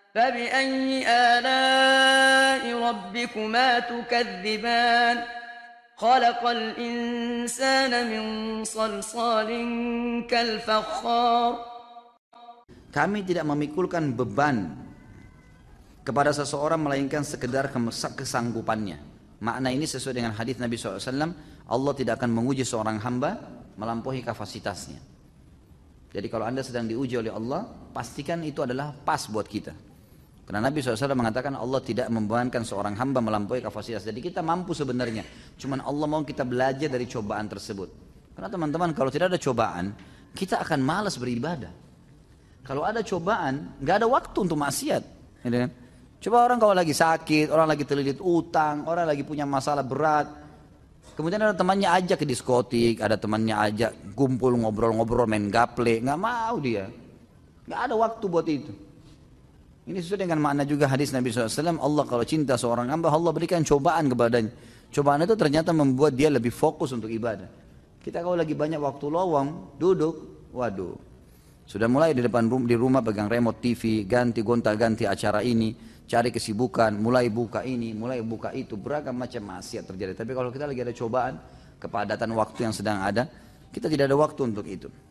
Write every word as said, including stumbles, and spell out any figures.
فبأي آلاء ربكما تكذبان خلق الإنسان من صلصال كالفخار. Kami tidak memikulkan beban kepada seseorang melainkan sekedar kesanggupannya. Makna ini sesuai dengan hadis Nabi shallallahu alaihi wasallam, Allah tidak akan menguji seorang hamba melampaui kapasitasnya. Jadi kalau anda sedang diuji oleh Allah, pastikan itu adalah pas buat kita. Karena Nabi shallallahu alaihi wasallam mengatakan Allah tidak membebankan seorang hamba melampaui kapasitas. Jadi kita mampu sebenarnya, cuman Allah mau kita belajar dari cobaan tersebut. Karena teman-teman, kalau tidak ada cobaan, kita akan malas beribadah. Kalau ada cobaan, nggak ada waktu untuk maksiat. Gitu kan? Coba orang kalau lagi sakit, orang lagi terlilit utang, orang lagi punya masalah berat, kemudian ada temannya ajak ke diskotik, ada temannya ajak kumpul ngobrol-ngobrol main gaple, nggak mau dia, nggak ada waktu buat itu. Ini sesuai dengan makna juga hadis Nabi shallallahu alaihi wasallam, Allah kalau cinta seorang hamba, Allah berikan cobaan kepadanya. Cobaan itu ternyata membuat dia lebih fokus untuk ibadah. Kita kalau lagi banyak waktu lowong, duduk, waduh, sudah mulai di depan rum, di rumah pegang remote T V, ganti gonta-ganti acara ini, cari kesibukan, mulai buka ini, mulai buka itu, beragam macam maksiat terjadi. Tapi kalau kita lagi ada cobaan, kepadatan waktu yang sedang ada, kita tidak ada waktu untuk itu.